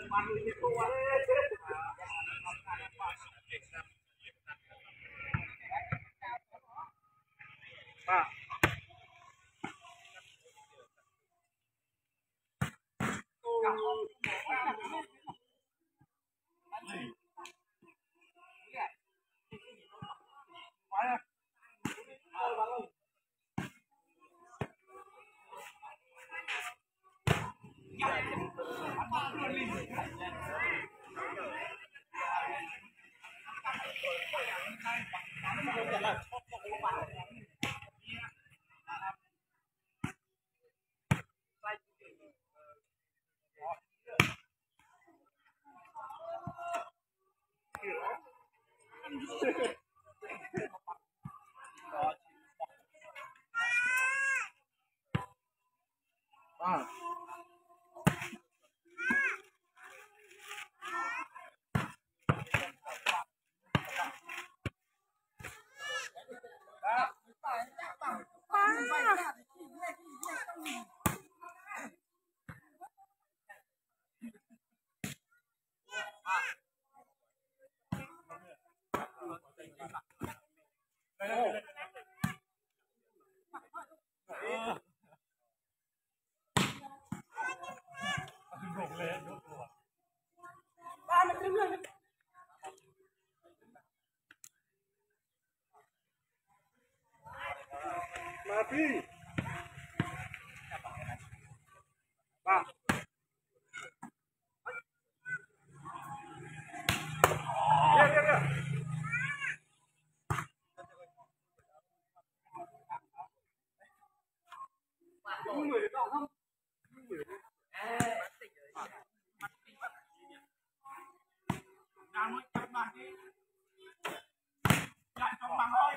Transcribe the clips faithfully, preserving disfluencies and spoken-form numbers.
Mati. Ba. Iya, iya, iya. Người đó không? Đang mới chặt bàn đi. Lại trong bằng thôi.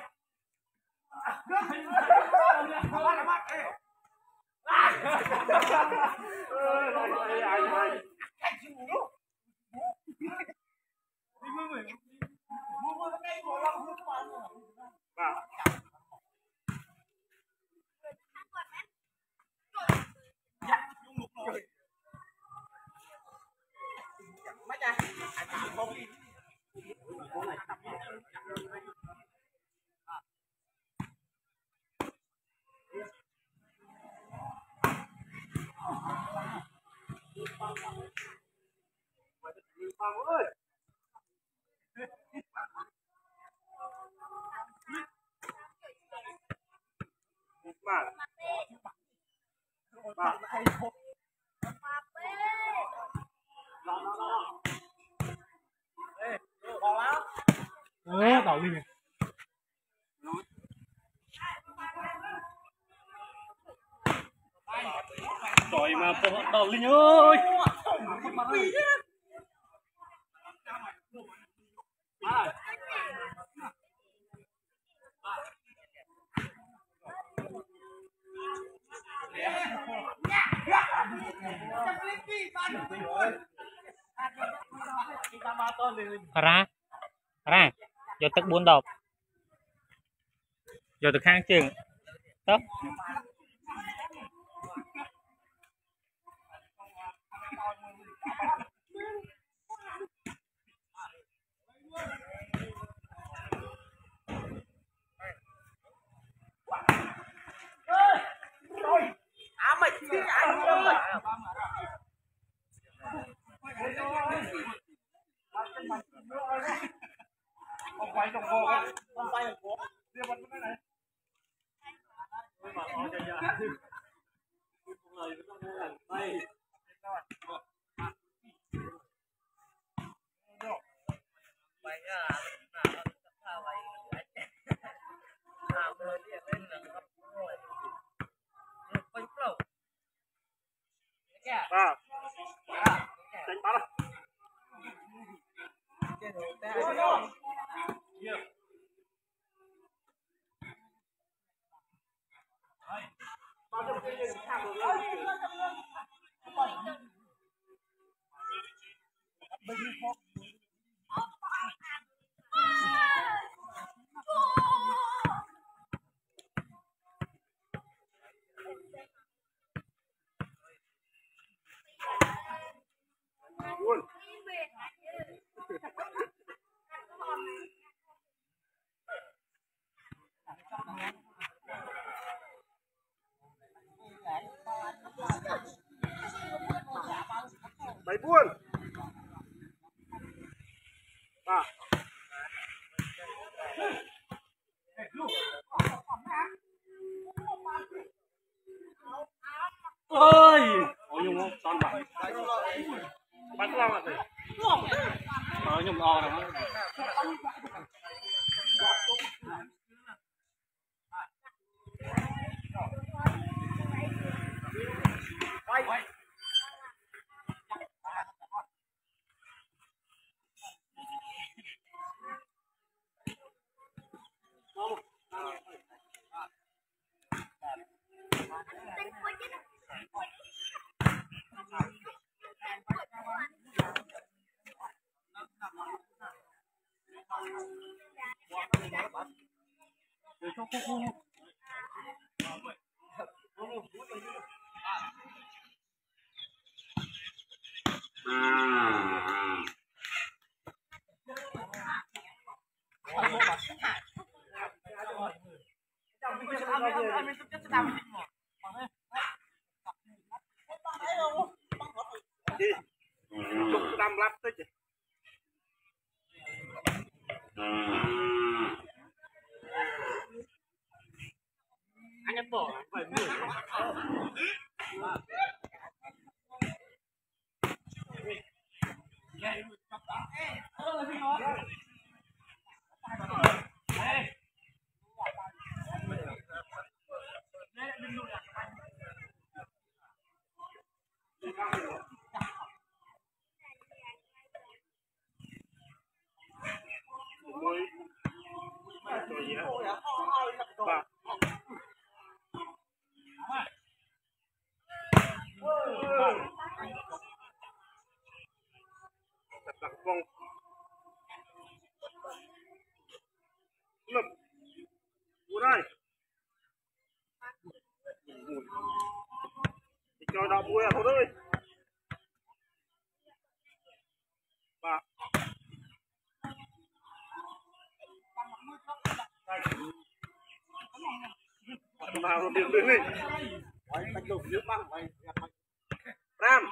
Bằng ơi. Mà. Mà. Ê, đảo đi. Trời mà đảo Linh ơi. ra ra vô tức bốn độc vô từ khang chừng tóc Không quay đồng hồ không? Không quay đồng hồ. Đưa bật cái này. Ôi mà họ chạy ra. Không lời nó không lần tay. Vậy à, sao vậy? À, mới đi lên là ngập rồi. Quay pro. À. À, đánh bắt à. Ôi ôi. Yeah. Bao nhiêu cái gì thằng rồi. Bây giờ có Luôn. Thầy buôn à. Ôi ôi nhung không son bắn bắn sao ạ thầy ờ nhung o đâu chục năm lắm tới chị anh em bỏ phải mười lập của đây thì cho đạo bùi à thôi ơi bà nào điểm đến đi bánh lục dưới băng ram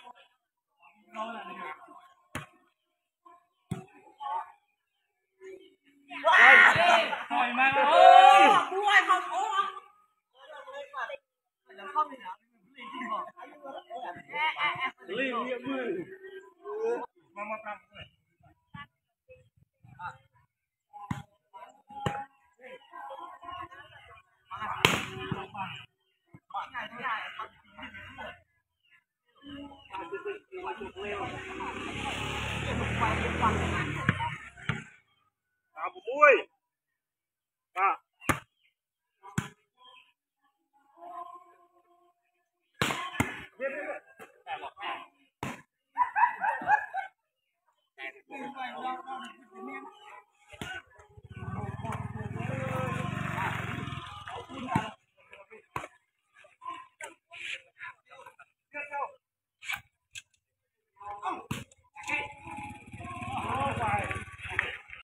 hỏi mà ơi đuôi không ly nghĩa mười mà một năm Hãy subscribe cho kênh Ghiền Mì Gõ để không bỏ lỡ những video hấp dẫn.